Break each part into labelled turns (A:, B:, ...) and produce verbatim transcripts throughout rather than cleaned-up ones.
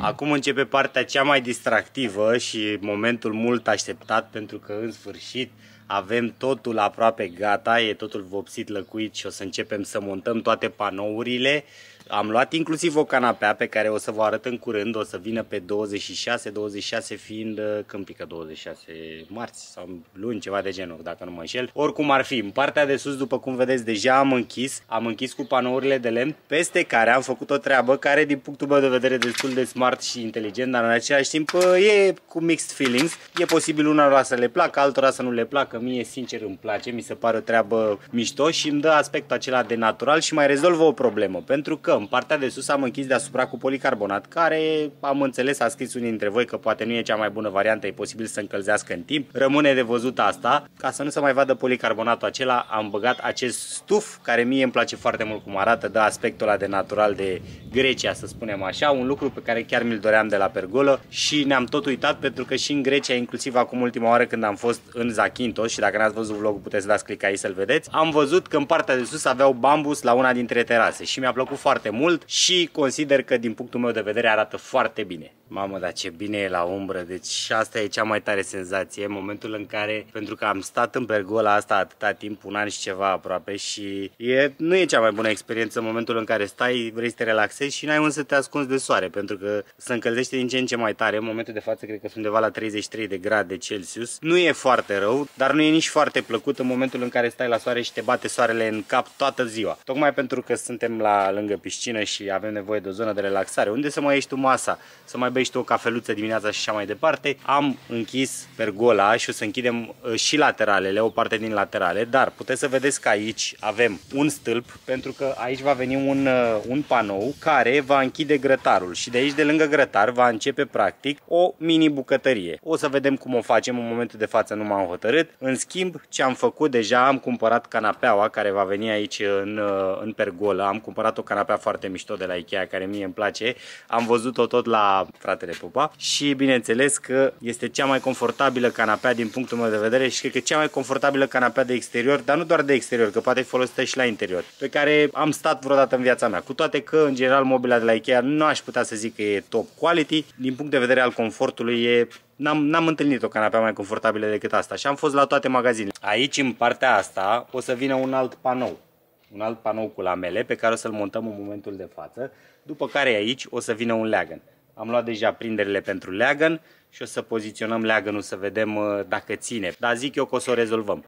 A: Acum începe partea cea mai distractivă și momentul mult așteptat, pentru că în sfârșit avem totul aproape gata, e totul vopsit, lăcuit și o să începem să montăm toate panourile. Am luat inclusiv o canapea pe care o să vă arăt în curând, o să vină pe douăzeci și șase, douăzeci și șase fiind, când pică douăzeci și șase marți sau luni, ceva de genul, dacă nu mă înșel. Oricum ar fi, în partea de sus, după cum vedeți, deja am închis, am închis cu panourile de lemn, peste care am făcut o treabă care, din punctul meu de vedere, destul de smart și inteligent, dar în același timp e cu mixed feelings. E posibil unora să le placă, altora să nu le placă, mie sincer îmi place, mi se pare o treabă mișto și îmi dă aspectul acela de natural și mai rezolvă o problemă, pentru că în partea de sus am închis deasupra cu policarbonat, care am înțeles, a scris unii dintre voi că poate nu e cea mai bună variantă, e posibil să încălzească în timp. Rămâne de văzut asta. Ca să nu se mai vadă policarbonatul acela, am băgat acest stuf, care mie îmi place foarte mult cum arată, dă aspectul ăla de natural de Grecia, să spunem așa, un lucru pe care chiar mi-l doream de la pergolă și ne-am tot uitat, pentru că și în Grecia, inclusiv acum ultima oară când am fost în Zakynthos, și dacă n-ați văzut vlogul puteți să dați click aici să-l vedeți, am văzut că în partea de sus aveau bambus la una dintre terase și mi-a plăcut foarte mult și consider că din punctul meu de vedere arată foarte bine. Mamă, dar ce bine e la umbră, deci asta e cea mai tare senzație, momentul în care, pentru că am stat în pergola asta atâta timp, un an și ceva aproape, și e, nu e cea mai bună experiență în momentul în care stai, vrei să te relaxezi și n-ai unde să te ascunzi de soare, pentru că se încălzește din ce în ce mai tare. În momentul de față cred că sunt undeva la treizeci și trei de grade Celsius. Nu e foarte rău, dar nu e nici foarte plăcut în momentul în care stai la soare și te bate soarele în cap toată ziua. Tocmai pentru că suntem la lângă piscină și avem nevoie de o zonă de relaxare, unde să mai ieși tu masa, să mai bei și tu o cafeluță dimineața și așa mai departe. Am închis pergola și o să închidem și lateralele, o parte din laterale, dar puteți să vedeți că aici avem un stâlp, pentru că aici va veni un, un panou care va închide grătarul și de aici, de lângă grătar, va începe practic o mini bucătărie. O să vedem cum o facem, în momentul de față nu m-am hotărât. În schimb, ce am făcut deja, am cumpărat canapeaua care va veni aici în, în pergolă. Am cumpărat o canapea foarte mișto de la Ikea, care mie îmi place. Am văzut-o tot la fratele Popa și bineînțeles că este cea mai confortabilă canapea din punctul meu de vedere și cred că cea mai confortabilă canapea de exterior, dar nu doar de exterior, că poate fi folosită și la interior, pe care am stat vreodată în viața mea. Cu toate că, în general, mobila de la Ikea nu aș putea să zic că e top quality, din punct de vedere al confortului e... N-am întâlnit o canapea mai confortabilă decât asta și am fost la toate magazinele. Aici, în partea asta, o să vină un alt panou. Un alt panou cu lamele pe care o să-l montăm în momentul de față, după care aici o să vină un leagăn. Am luat deja prinderile pentru leagăn și o să poziționăm leagănul să vedem dacă ține, dar zic eu că o să o rezolvăm.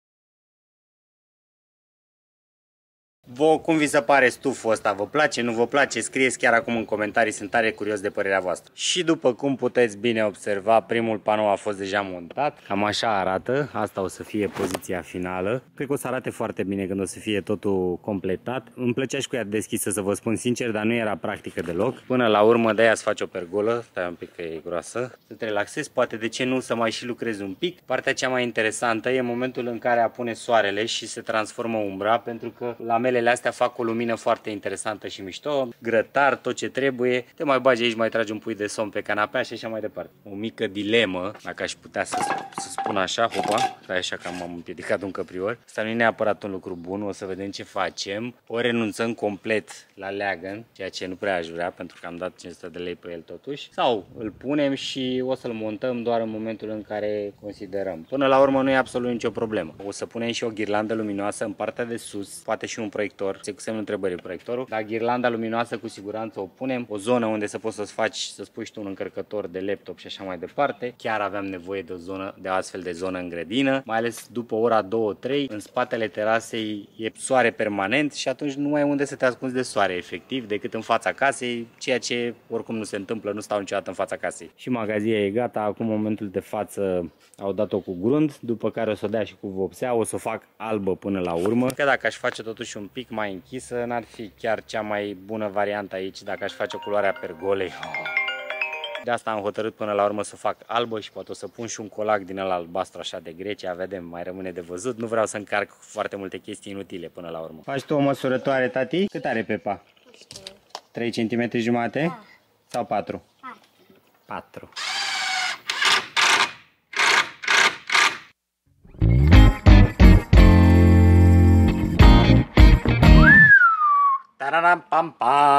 A: Vă, cum vi se pare stuful ăsta? Vă place? Nu vă place? Scrieți chiar acum în comentarii, sunt tare curios de părerea voastră. Și după cum puteți bine observa, primul panou a fost deja montat. Cam așa arată, asta o să fie poziția finală. Cred că o să arate foarte bine când o să fie totul completat. Îmi plăcea și cu ea deschisă, să vă spun sincer, dar nu era practică deloc. Până la urmă de-aia îți faci o pergolă, stai un pic că e groasă, să te relaxezi, poate de ce nu să mai și lucrezi un pic. Partea cea mai interesantă e momentul în care apune soarele și se transformă umbra, pentru că lamele astea fac o lumină foarte interesantă și mișto, grătar, tot ce trebuie, te mai bagi aici, mai tragi un pui de somn pe canapea și așa mai departe. O mică dilemă, dacă aș putea să, să spun așa, hopa, că așa că m-am împiedicat un căprior. Asta nu e neapărat un lucru bun, o să vedem ce facem. O renunțăm complet la leagăn, ceea ce nu prea aș vrea, pentru că am dat cinci sute de lei pe el totuși, sau îl punem și o să-l montăm doar în momentul în care considerăm. Până la urmă nu e absolut nicio problemă. O să punem și o ghirlandă luminoasă în partea de sus, poate și un proiector, se cu semnul întrebării proiectorul, dar ghirlanda luminoasă cu siguranță o punem, o zonă unde să poți să-ți faci, să spui tu un încărcător de laptop și așa mai departe. Chiar aveam nevoie de o zonă, de o astfel de zonă în grădină, mai ales după ora două trei, în spatele terasei e soare permanent și atunci nu ai unde să te ascunzi de soare efectiv, decât în fața casei, ceea ce oricum nu se întâmplă, nu stau niciodată în fața casei. Și magazia e gata, acum în momentul de față au dat-o cu grund, după care o să o dea și cu vopsea, o să o fac albă până la urmă, că dacă aș face totuși un pic mai închisă, n-ar fi chiar cea mai bună variantă aici dacă aș face culoarea pergolei. De asta am hotărât până la urmă să fac albă și poate o să pun și un colac din ăla albastru așa de Grecia, vedem, mai rămâne de văzut. Nu vreau să încarc foarte multe chestii inutile până la urmă. Faci tu o măsurătoare, tati? Cât are Pepa? trei centimetri jumate? Da. Sau patru? patru. Tararam, pam,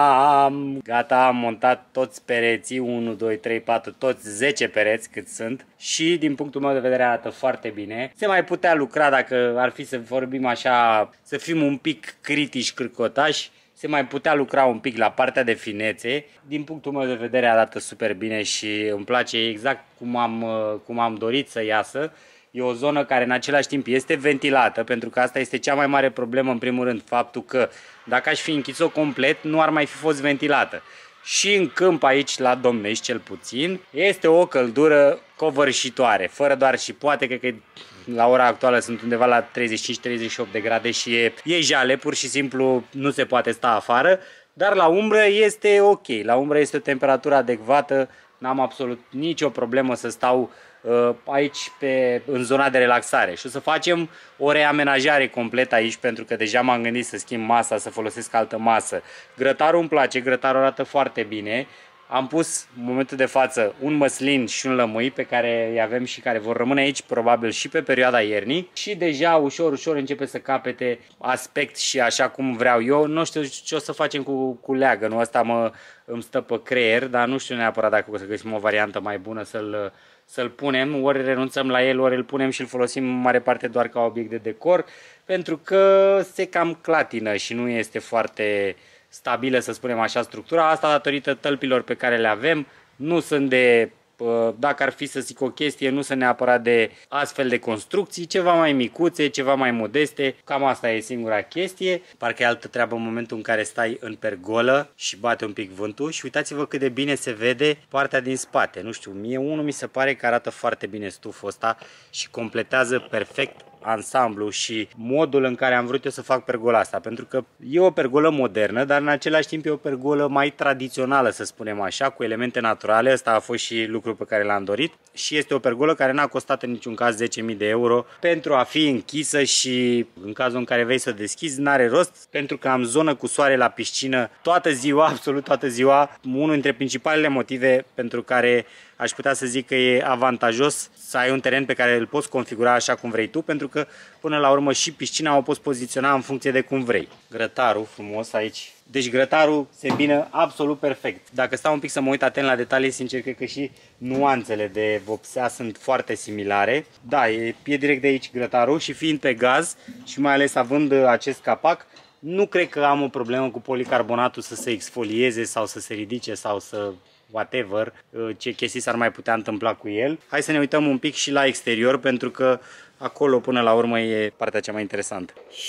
A: pam. Gata, am montat toți pereții, unu, doi, trei, patru, toți zece pereți cât sunt și din punctul meu de vedere arată foarte bine. Se mai putea lucra dacă ar fi să vorbim așa, să fim un pic critici, cârcotași. Se mai putea lucra un pic la partea de finețe. Din punctul meu de vedere arată super bine și îmi place exact cum am, cum am dorit să iasă. E o zonă care în același timp este ventilată, pentru că asta este cea mai mare problemă în primul rând, faptul că dacă aș fi închis-o complet, nu ar mai fi fost ventilată. Și în câmp aici, la Domnești cel puțin, este o căldură covârșitoare, fără doar și poate, cred că la ora actuală sunt undeva la treizeci și cinci treizeci și opt de grade și e, e jale, pur și simplu nu se poate sta afară, dar la umbră este ok, la umbră este o temperatură adecvată, n-am absolut nicio problemă să stau aici pe, în zona de relaxare și o să facem o reamenajare completă aici pentru că deja m-am gândit să schimb masa, să folosesc altă masă. Grătarul îmi place, grătarul arată foarte bine. Am pus în momentul de față un măslin și un lămâi pe care îi avem și care vor rămâne aici probabil și pe perioada iernii și deja ușor, ușor începe să capete aspect și așa cum vreau eu. Nu știu ce o să facem cu, cu leagănul ăsta, mă, îmi stă pe creier, dar nu știu neapărat dacă o să găsim o variantă mai bună să-l să-l punem, ori renunțăm la el, ori îl punem și îl folosim în mare parte doar ca obiect de decor, pentru că se cam clatină și nu este foarte stabilă, să spunem așa, structura. Asta datorită tălpilor pe care le avem, nu sunt de, dacă ar fi să zic o chestie, nu sunt neapărat de astfel de construcții, ceva mai micuțe, ceva mai modeste, cam asta e singura chestie. Parcă e altă treabă în momentul în care stai în pergolă și bate un pic vântul și uitați-vă cât de bine se vede partea din spate. Nu știu, mie unul mi se pare că arată foarte bine stuful ăsta și completează perfect ansamblu și modul în care am vrut eu să fac pergola asta, pentru că e o pergolă modernă, dar în același timp e o pergolă mai tradițională, să spunem așa, cu elemente naturale. Ăsta a fost și lucrul pe care l-am dorit și este o pergolă care n-a costat în niciun caz zece mii de euro pentru a fi închisă și în cazul în care vrei să deschizi n-are rost, pentru că am zonă cu soare la piscină toată ziua, absolut toată ziua. Unul dintre principalele motive pentru care aș putea să zic că e avantajos să ai un teren pe care îl poți configura așa cum vrei tu, pentru că până la urmă și piscina o poți poziționa în funcție de cum vrei. Grătarul frumos aici. Deci grătarul se îmbină absolut perfect. Dacă stau un pic să mă uit atent la detalii, sincer, cred că și nuanțele de vopsea sunt foarte similare. Da, e, e direct de aici grătarul și fiind pe gaz și mai ales având acest capac, nu cred că am o problemă cu policarbonatul să se exfolieze sau să se ridice sau să whatever, ce chestii s-ar mai putea întâmpla cu el. Hai să ne uităm un pic și la exterior, pentru că acolo până la urmă e partea cea mai interesantă.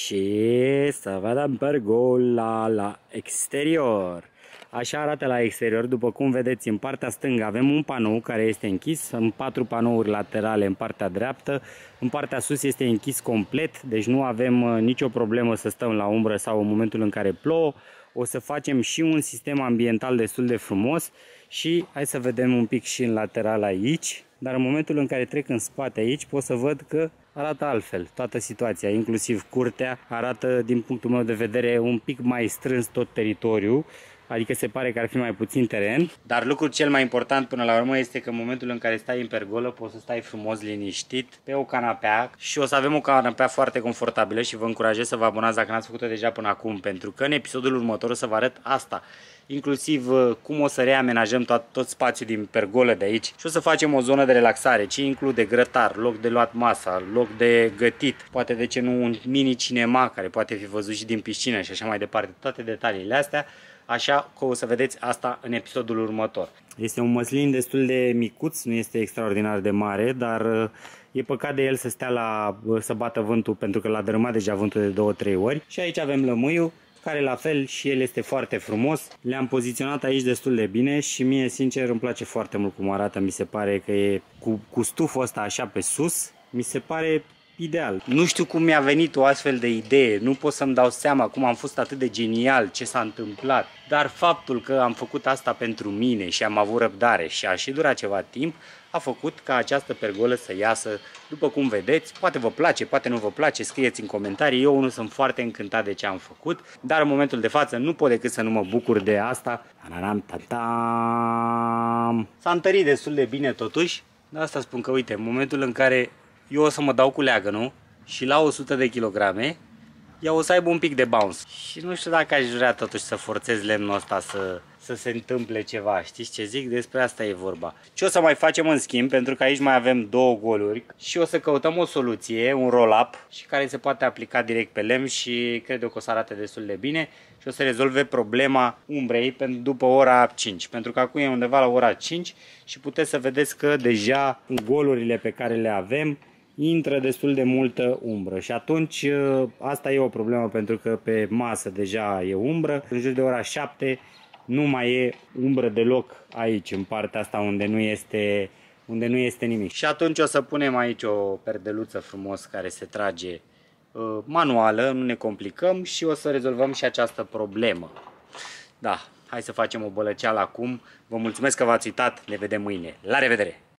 A: Și să vedem pergola la exterior. Așa arată la exterior, după cum vedeți, în partea stângă avem un panou care este închis, în patru panouri laterale în partea dreaptă, în partea sus este închis complet, deci nu avem nicio problemă să stăm la umbră sau în momentul în care plouă. O să facem și un sistem ambiental destul de frumos și hai să vedem un pic și în lateral aici, dar în momentul în care trec în spate aici pot să văd că arată altfel toată situația, inclusiv curtea arată din punctul meu de vedere un pic mai strâns tot teritoriul, adică se pare că ar fi mai puțin teren. Dar lucrul cel mai important până la urmă este că în momentul în care stai în pergolă poți să stai frumos liniștit pe o canapea și o să avem o canapea foarte confortabilă și vă încurajez să vă abonați dacă n-ați făcut-o deja până acum, pentru că în episodul următor o să vă arăt asta, inclusiv cum o să reamenajăm tot, tot spațiul din pergolă de aici și o să facem o zonă de relaxare, ce include grătar, loc de luat masa, loc de gătit, poate de ce nu un mini cinema care poate fi văzut și din piscină și așa mai departe, toate detaliile astea. Așa că o să vedeți asta în episodul următor. Este un măslin destul de micuț, nu este extraordinar de mare, dar e păcat de el să stea la, să bată vântul, pentru că l-a dărâmat deja vântul de două trei ori. Și aici avem lămâiul, care la fel și el este foarte frumos. Le-am poziționat aici destul de bine și mie sincer îmi place foarte mult cum arată. Mi se pare că e cu, cu stuful ăsta așa pe sus, mi se pare ideal. Nu știu cum mi-a venit o astfel de idee, nu pot să-mi dau seama cum am fost atât de genial, ce s-a întâmplat, dar faptul că am făcut asta pentru mine și am avut răbdare și a și durat ceva timp, a făcut ca această pergolă să iasă după cum vedeți. Poate vă place, poate nu vă place, scrieți în comentarii. Eu nu sunt foarte încântat de ce am făcut, dar în momentul de față nu pot decât să nu mă bucur de asta. S-a întărit destul de bine totuși, de asta spun că uite, în momentul în care eu o să mă dau cu leagănul și la o sută de kilograme, ea o să aibă un pic de bounce. Și nu știu dacă aș vrea totuși să forțez lemnul ăsta să, să se întâmple ceva. Știți ce zic? Despre asta e vorba. Ce o să mai facem în schimb, pentru că aici mai avem două goluri și o să căutăm o soluție, un roll-up și care se poate aplica direct pe lemn și cred eu că o să arate destul de bine și o să rezolve problema umbrei după ora cinci. Pentru că acum e undeva la ora cinci și puteți să vedeți că deja golurile pe care le avem intră destul de multă umbră și atunci asta e o problemă, pentru că pe masă deja e umbră. În jur de ora șapte nu mai e umbră deloc aici, în partea asta unde nu este, unde nu este nimic. Și atunci o să punem aici o perdeluță frumos care se trage uh, manuală, nu ne complicăm și o să rezolvăm și această problemă. Da, hai să facem o bălăceală acum. Vă mulțumesc că v-ați uitat, ne vedem mâine. La revedere!